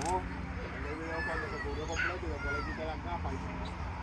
el video cuando se cubrió completo y después le quité las gafas.